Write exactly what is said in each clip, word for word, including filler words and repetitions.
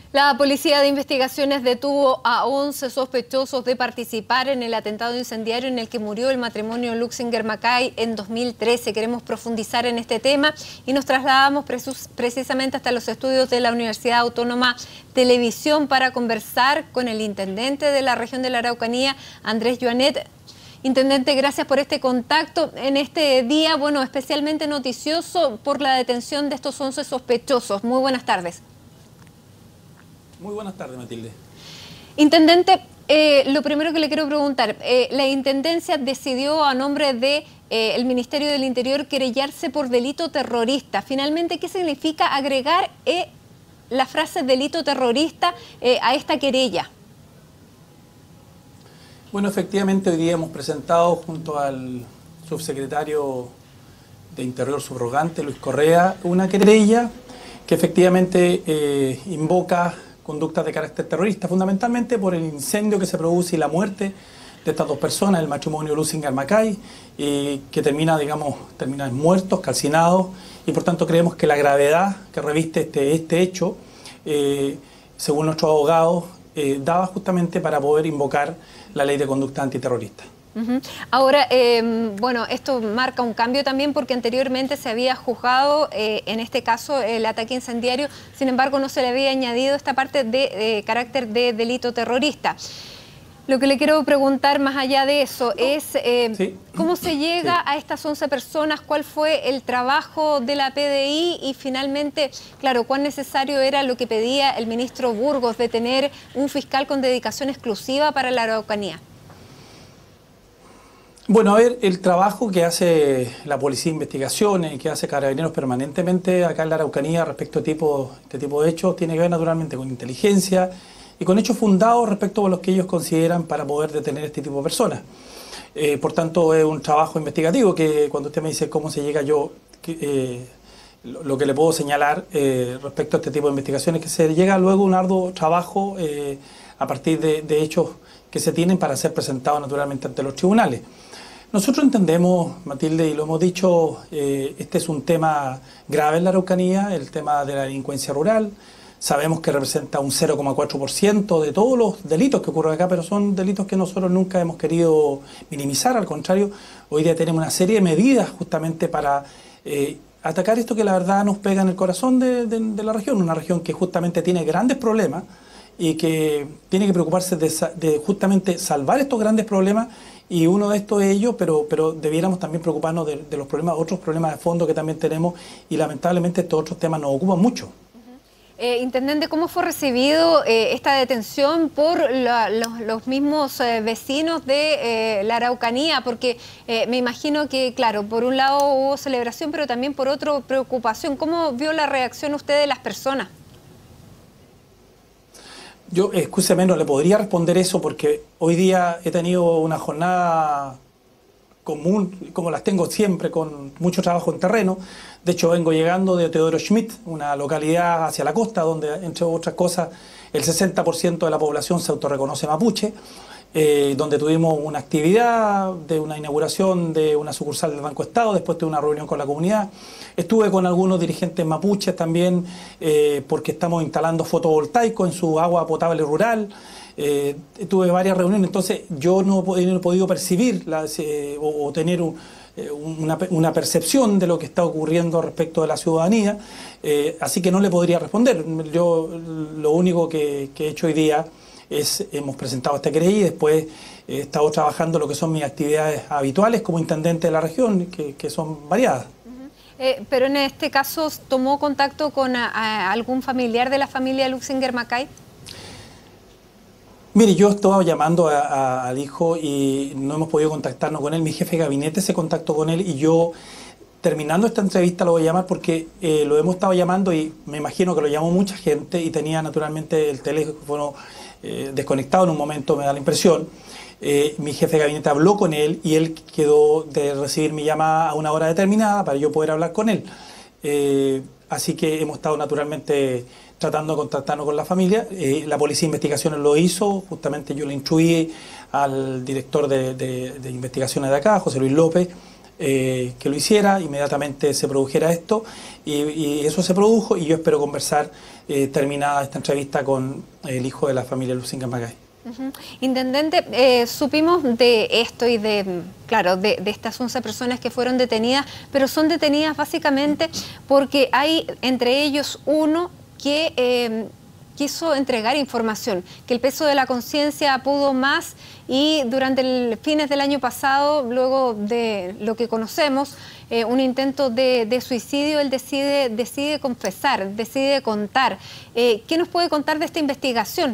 La Policía de Investigaciones detuvo a once sospechosos de participar en el atentado incendiario en el que murió el matrimonio Luxinger-Mackay en dos mil trece. Queremos profundizar en este tema y nos trasladamos precisamente hasta los estudios de la Universidad Autónoma Televisión para conversar con el intendente de la región de la Araucanía, Andrés Joanet. Intendente, gracias por este contacto en este día, bueno, especialmente noticioso por la detención de estos once sospechosos. Muy buenas tardes. Muy buenas tardes, Matilde. Intendente, eh, lo primero que le quiero preguntar, eh, la Intendencia decidió a nombre de eh, el Ministerio del Interior querellarse por delito terrorista. Finalmente, ¿qué significa agregar eh, la frase delito terrorista eh, a esta querella? Bueno, efectivamente hoy día hemos presentado junto al subsecretario de Interior subrogante, Luis Correa, una querella que efectivamente eh, invoca conductas de carácter terrorista, fundamentalmente por el incendio que se produce y la muerte de estas dos personas, el matrimonio Luxinger-Mackay, eh, que termina, digamos, terminan muertos, calcinados, y por tanto creemos que la gravedad que reviste este, este hecho, eh, según nuestros abogados, eh, daba justamente para poder invocar la ley de conducta antiterrorista. Uh-huh. Ahora, eh, bueno, esto marca un cambio también porque anteriormente se había juzgado, eh, en este caso, el ataque incendiario, sin embargo no se le había añadido esta parte de eh, carácter de delito terrorista. Lo que le quiero preguntar más allá de eso es eh, ¿sí? ¿Cómo se llega sí. a estas once personas? ¿Cuál fue el trabajo de la P D I? Y finalmente, claro, ¿cuán necesario era lo que pedía el ministro Burgos de tener un fiscal con dedicación exclusiva para la Araucanía? Bueno, a ver, el trabajo que hace la Policía de Investigaciones, que hace Carabineros permanentemente acá en la Araucanía respecto a tipo, este tipo de hechos, tiene que ver naturalmente con inteligencia y con hechos fundados respecto a los que ellos consideran para poder detener este tipo de personas. Eh, por tanto, es un trabajo investigativo que cuando usted me dice cómo se llega yo, que, eh, lo, lo que le puedo señalar eh, respecto a este tipo de investigaciones, que se llega luego a un arduo trabajo eh, a partir de, de hechos que se tienen para ser presentados naturalmente ante los tribunales. Nosotros entendemos, Matilde, y lo hemos dicho, eh, este es un tema grave en la Araucanía, el tema de la delincuencia rural. Sabemos que representa un cero coma cuatro por ciento de todos los delitos que ocurren acá, pero son delitos que nosotros nunca hemos querido minimizar. Al contrario, hoy día tenemos una serie de medidas justamente para eh, atacar esto que la verdad nos pega en el corazón de, de, de la región, una región que justamente tiene grandes problemas y que tiene que preocuparse de, de justamente salvar estos grandes problemas. Y uno de estos es ellos, pero, pero debiéramos también preocuparnos de, de los problemas, otros problemas de fondo que también tenemos, y lamentablemente estos otros temas nos ocupan mucho. Uh-huh. eh, Intendente, ¿cómo fue recibido eh, esta detención por la, los, los mismos eh, vecinos de eh, la Araucanía? Porque eh, me imagino que, claro, por un lado hubo celebración, pero también por otro preocupación. ¿Cómo vio la reacción usted de las personas? Yo, escúcheme, no le podría responder eso porque hoy día he tenido una jornada común, como las tengo siempre, con mucho trabajo en terreno. De hecho, vengo llegando de Teodoro Schmidt, una localidad hacia la costa, donde, entre otras cosas, el sesenta por ciento de la población se autorreconoce mapuche, eh, donde tuvimos una actividad de una inauguración de una sucursal del Banco Estado, después de una reunión con la comunidad. Estuve con algunos dirigentes mapuches también, eh, porque estamos instalando fotovoltaicos en su agua potable rural. Eh, tuve varias reuniones, entonces yo no he podido percibir la, eh, o, o tener un, eh, una, una percepción de lo que está ocurriendo respecto de la ciudadanía, eh, así que no le podría responder. Yo lo único que, que he hecho hoy día es, hemos presentado esta querella y después he estado trabajando lo que son mis actividades habituales como intendente de la región, que, que son variadas. Eh, pero en este caso, ¿tomó contacto con a, a algún familiar de la familia Luxinger-Mackay? Mire, yo estaba llamando a, a, al hijo y no hemos podido contactarnos con él. Mi jefe de gabinete se contactó con él y yo, terminando esta entrevista, lo voy a llamar porque eh, lo hemos estado llamando y me imagino que lo llamó mucha gente y tenía naturalmente el teléfono eh, desconectado en un momento, me da la impresión. Eh, mi jefe de gabinete habló con él y él quedó de recibir mi llamada a una hora determinada para yo poder hablar con él. Eh, así que hemos estado naturalmente tratando de contactarnos con la familia. Eh, la Policía de Investigaciones lo hizo, justamente yo le instruí al director de, de, de investigaciones de acá, José Luis López, eh, que lo hiciera, inmediatamente se produjera esto, y, y eso se produjo, y yo espero conversar eh, terminada esta entrevista con el hijo de la familia Lusinga Macay. Uh-huh. Intendente, eh, supimos de esto y de, claro, de, de estas once personas que fueron detenidas, pero son detenidas básicamente porque hay entre ellos uno que eh, quiso entregar información, que el peso de la conciencia pudo más, y durante el fines del año pasado, luego de lo que conocemos, eh, un intento de, de suicidio, él decide, decide confesar, decide contar. Eh, ¿Qué nos puede contar de esta investigación?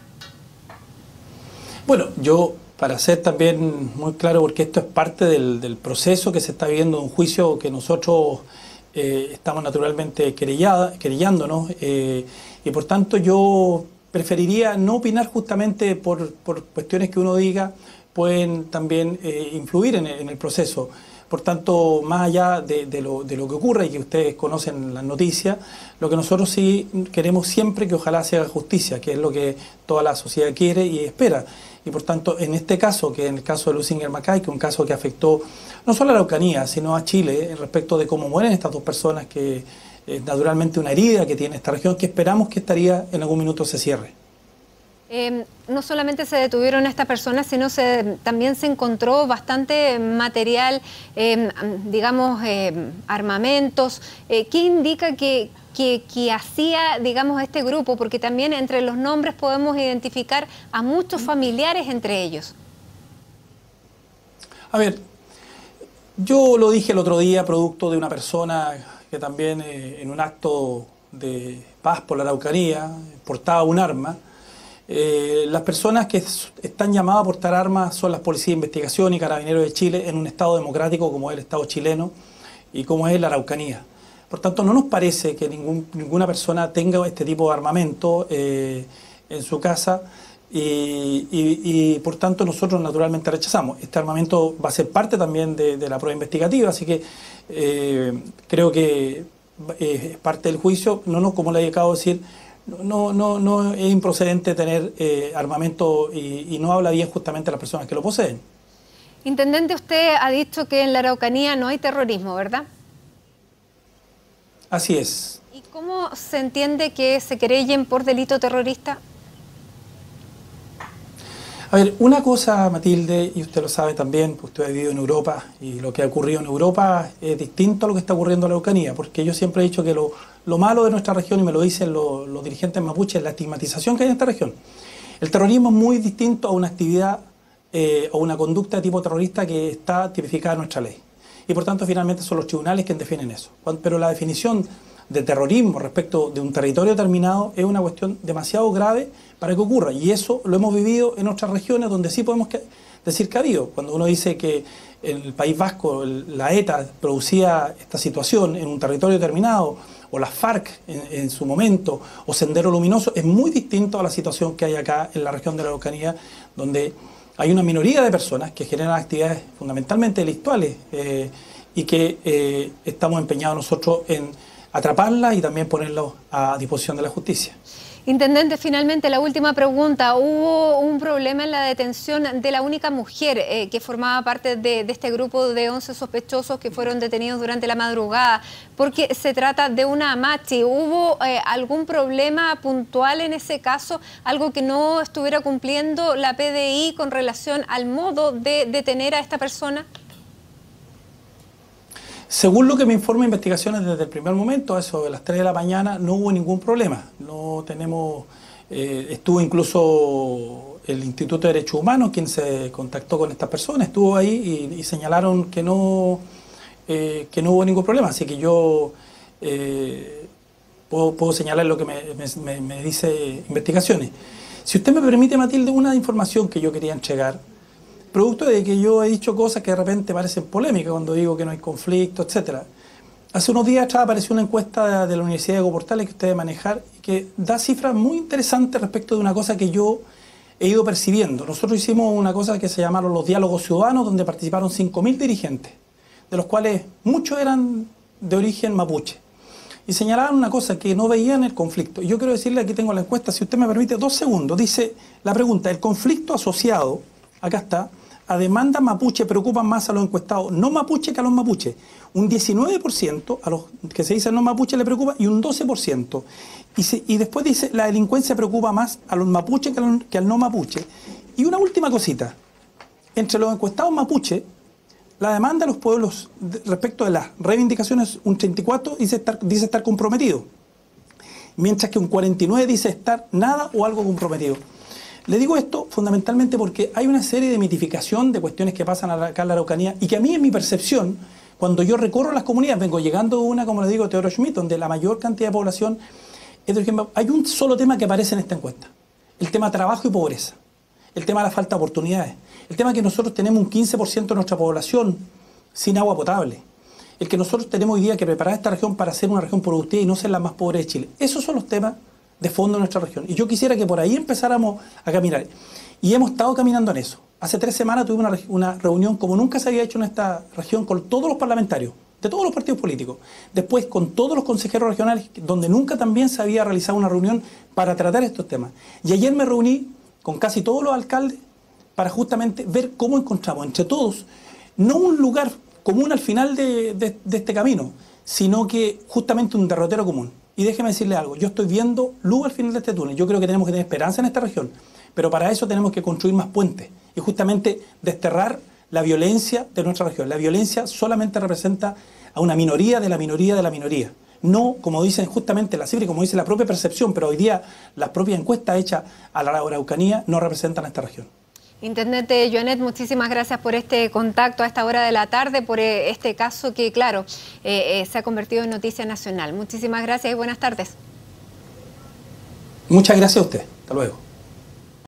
Bueno, yo, para ser también muy claro, porque esto es parte del, del proceso que se está viviendo, un juicio que nosotros eh, estamos naturalmente querellada, querellándonos, eh, y por tanto yo preferiría no opinar justamente por, por cuestiones que uno diga pueden también eh, influir en el, en el proceso. Por tanto, más allá de, de, lo, de lo que ocurre y que ustedes conocen las noticias, lo que nosotros sí queremos siempre que ojalá se haga justicia, que es lo que toda la sociedad quiere y espera. Y por tanto, en este caso, que en el caso de Lusinga Macay, que es un caso que afectó no solo a la Araucanía, sino a Chile, respecto de cómo mueren estas dos personas, que es naturalmente una herida que tiene esta región, que esperamos que estaría en algún minuto se cierre. Eh, no solamente se detuvieron estas personas, sino se, también se encontró bastante material, eh, digamos, eh, armamentos. Eh, ¿Qué indica que, que, que hacía, digamos, este grupo? Porque también entre los nombres podemos identificar a muchos familiares entre ellos. A ver, yo lo dije el otro día, producto de una persona que también eh, en un acto de paz por la Araucanía portaba un arma. Eh, las personas que están llamadas a portar armas son las policías de investigación y carabineros de Chile en un estado democrático como es el estado chileno y como es la Araucanía. Por tanto, no nos parece que ningún, ninguna persona tenga este tipo de armamento eh, en su casa y, y, y por tanto nosotros naturalmente rechazamos. Este armamento va a ser parte también de, de la prueba investigativa, así que eh, creo que eh, es parte del juicio. No, no, como le acabo de decir, No, no, no es improcedente tener eh, armamento y, y no habla bien justamente a las personas que lo poseen. Intendente, usted ha dicho que en la Araucanía no hay terrorismo, ¿verdad? Así es. ¿Y cómo se entiende que se querellen por delito terrorista? A ver, una cosa, Matilde, y usted lo sabe también, pues usted ha vivido en Europa y lo que ha ocurrido en Europa es distinto a lo que está ocurriendo en la Araucanía, porque yo siempre he dicho que lo, lo malo de nuestra región, y me lo dicen los, los dirigentes mapuches, es la estigmatización que hay en esta región. El terrorismo es muy distinto a una actividad eh, o una conducta de tipo terrorista que está tipificada en nuestra ley. Y por tanto, finalmente son los tribunales quienes definen eso. Pero la definición de terrorismo respecto de un territorio determinado es una cuestión demasiado grave para que ocurra, y eso lo hemos vivido en otras regiones donde sí podemos que, decir que ha habido. Cuando uno dice que en el País Vasco el, la ETA producía esta situación en un territorio determinado, o las FARC en, en su momento, o Sendero Luminoso, es muy distinto a la situación que hay acá en la región de la Araucanía, donde hay una minoría de personas que generan actividades fundamentalmente delictuales eh, y que eh, estamos empeñados nosotros en atraparlas y también ponerlos a disposición de la justicia. Intendente, finalmente la última pregunta. Hubo un problema en la detención de la única mujer eh, que formaba parte de, de este grupo de once sospechosos que fueron detenidos durante la madrugada, porque se trata de una machi. ¿Hubo eh, algún problema puntual en ese caso? ¿Algo que no estuviera cumpliendo la P D I con relación al modo de detener a esta persona? Según lo que me informa investigaciones desde el primer momento, a eso de las tres de la mañana, no hubo ningún problema. No tenemos, eh, estuvo incluso el Instituto de Derechos Humanos, quien se contactó con estas personas, estuvo ahí y, y señalaron que no, eh, que no hubo ningún problema. Así que yo eh, puedo, puedo señalar lo que me, me, me dice investigaciones. Si usted me permite, Matilde, una información que yo quería entregar, producto de que yo he dicho cosas que de repente parecen polémicas cuando digo que no hay conflicto, etcétera. Hace unos días atrás apareció una encuesta de la Universidad de Diego Portales que usted debe manejar y que da cifras muy interesantes respecto de una cosa que yo he ido percibiendo. Nosotros hicimos una cosa que se llamaron los diálogos ciudadanos, donde participaron cinco mil dirigentes, de los cuales muchos eran de origen mapuche. Y señalaban una cosa, que no veían el conflicto. Y yo quiero decirle, aquí tengo la encuesta, si usted me permite dos segundos, dice la pregunta, el conflicto asociado, acá está, a demanda mapuche preocupan más a los encuestados no mapuche que a los mapuches. Un diecinueve por ciento a los que se dicen no mapuche le preocupa y un doce por ciento. Y, se, y después dice la delincuencia preocupa más a los mapuches que, a que al no mapuche. Y una última cosita. Entre los encuestados mapuche, la demanda de los pueblos de, respecto de las reivindicaciones, un treinta y cuatro dice estar, dice estar comprometido. Mientras que un cuarenta y nueve dice estar nada o algo comprometido. Le digo esto fundamentalmente porque hay una serie de mitificación de cuestiones que pasan acá en la Araucanía y que a mí en mi percepción, cuando yo recorro las comunidades, vengo llegando a una, como le digo, Teodoro Schmidt, donde la mayor cantidad de población es de ejemplo, hay un solo tema que aparece en esta encuesta, el tema trabajo y pobreza, el tema de la falta de oportunidades, el tema que nosotros tenemos un quince por ciento de nuestra población sin agua potable, el que nosotros tenemos hoy día que preparar esta región para ser una región productiva y no ser la más pobre de Chile. Esos son los temas de fondo de nuestra región. Y yo quisiera que por ahí empezáramos a caminar. Y hemos estado caminando en eso. Hace tres semanas tuvimos una, una reunión como nunca se había hecho en esta región con todos los parlamentarios, de todos los partidos políticos. Después con todos los consejeros regionales, donde nunca también se había realizado una reunión para tratar estos temas. Y ayer me reuní con casi todos los alcaldes para justamente ver cómo encontramos entre todos, no un lugar común al final de, de, de este camino, sino que justamente un derrotero común. Y déjeme decirle algo, yo estoy viendo luz al final de este túnel, yo creo que tenemos que tener esperanza en esta región, pero para eso tenemos que construir más puentes y justamente desterrar la violencia de nuestra región. La violencia solamente representa a una minoría de la minoría de la minoría. No, como dicen justamente la cifra y como dice la propia percepción, pero hoy día las propias encuestas hechas a la Araucanía no representan a esta región. Intendente Joanet, muchísimas gracias por este contacto a esta hora de la tarde, por este caso que, claro, eh, eh, se ha convertido en noticia nacional. Muchísimas gracias y buenas tardes. Muchas gracias a usted. Hasta luego.